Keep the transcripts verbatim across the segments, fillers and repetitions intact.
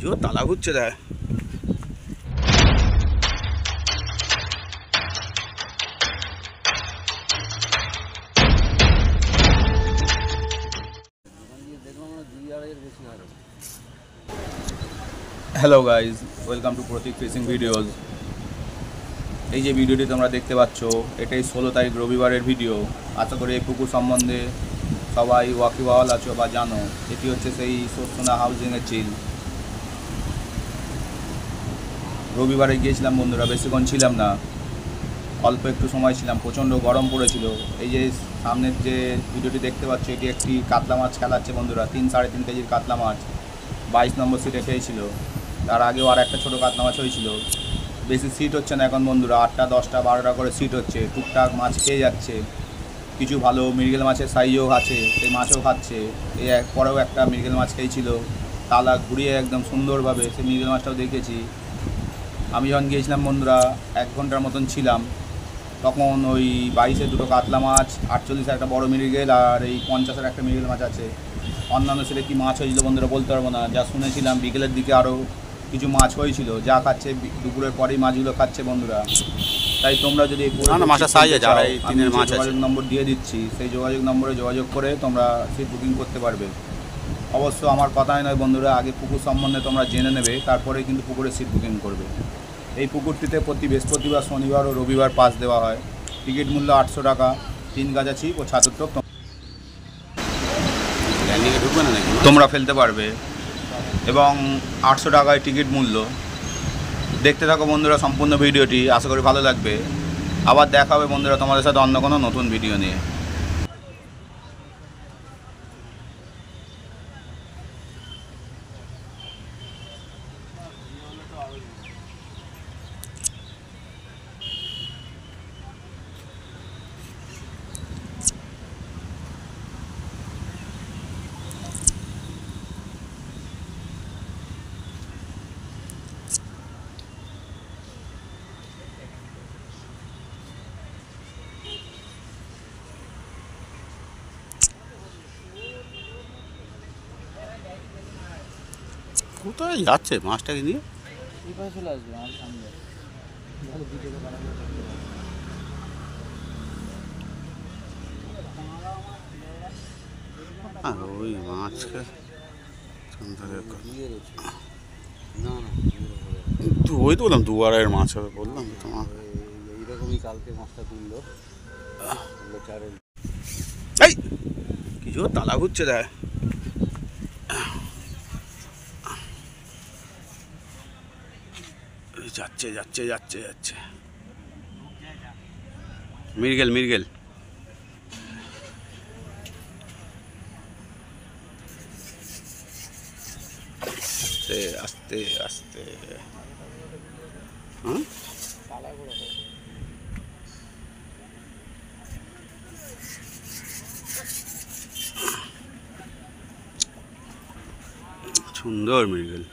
জোর তালা ঘুরছে দেয়। Hello guys, welcome to Pratik fishing videos. এই যে ভিডিওটি তোমরা দেখতে পাচ্ছ, এটাই ষোলো তারিখ রবিবারের ভিডিও। আশা করি এই পুকুর সম্বন্ধে সবাই ওয়াকিবহাল আছো বা জানো। এটি হচ্ছে সেই সোনা হাউজিংয়ের চিল। রবিবারে গিয়েছিলাম বন্ধুরা, বেশিক্ষণ ছিলাম না, অল্প একটু সময় ছিলাম। প্রচণ্ড গরম পড়েছিল। এই যে সামনের যে ভিডিওটি দেখতে পাচ্ছ, এটি একটি কাতলা মাছ খেলাচ্ছে বন্ধুরা। তিন সাড়ে তিন কেজির কাতলা মাছ বাইশ নম্বর সিটে খেয়েছিল। তার আগেও আর একটা ছোটো কাতলা মাছ হয়েছিল। বেশি সিট হচ্ছে না এখন বন্ধুরা, আটটা দশটা বারোটা করে সিট হচ্ছে। টুকটাক মাছ খেয়ে যাচ্ছে। কিছু ভালো মৃগেল মাছের সাইজও আছে, সেই মাছও খাচ্ছে। এই এক পরেও একটা মৃগেল মাছ খেয়েছিল, তালা ঘুরিয়ে একদম সুন্দরভাবে সেই মৃগেল মাছটাও দেখেছি। আমি যখন গিয়েছিলাম বন্ধুরা, এক ঘন্টার মতন ছিলাম। তখন ওই বাইশে দুটো কাতলা মাছ, আটচল্লিশের একটা বড় মৃগেল, আর এই পঞ্চাশের একটা মৃগেল মাছ আছে। অন্যান্য সেটা কী মাছ হয়েছিল বন্ধুরা বলতে পারবো না। যা শুনেছিলাম বিকেলের দিকে আরও কিছু মাছ হয়েছিল, যা খাচ্ছে দুপুরের পরেই মাছগুলো খাচ্ছে বন্ধুরা। তাই তোমরা যদি যোগাযোগ নম্বর দিয়ে দিচ্ছি, সেই যোগাযোগ নম্বরে যোগাযোগ করে তোমরা সিট বুকিং করতে পারবে। অবশ্য আমার কথাই নয় বন্ধুরা, আগে পুকুর সম্বন্ধে তোমরা জেনে নেবে, তারপরে কিন্তু পুকুরে সিট বুকিং করবে। এই পুকুরটিতে প্রতি বৃহস্পতিবার, শনিবার ও রবিবার পাস দেওয়া হয়। টিকিট মূল্য আটশো টাকা, তিন গাছা ছিপ ও ছাতুর টোপ তোমরা ফেলতে পারবে, এবং আটশো টাকায় টিকিট মূল্য। দেখতে থাকো বন্ধুরা সম্পূর্ণ ভিডিওটি, আশা করি ভালো লাগবে। আবার দেখা হবে বন্ধুরা তোমাদের সাথে অন্য কোনো নতুন ভিডিও নিয়ে। কোথায় যাচ্ছে মাছটাকে নিয়ে? চলে আসবে আমার সামনে। আর ওই মাছকে ওই তো বললাম দু আড়াইয়ের মাছ হবে, বললাম তোমার এইরকমই। কালকে মাছটা তুললো, এই কিছু তালা ঘুরছে দেয়। যাচ্ছে যাচ্ছে যাচ্ছে যাচ্ছে মৃগেল মৃগেল আস্তে আস্তে আস্তে। হ্যাঁ সুন্দর মৃগেল।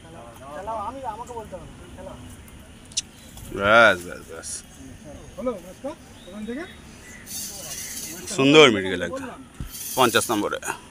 ব্যাস ব্যাস ব্যাস সুন্দর মৃগেল একদম পঞ্চাশ নম্বরে।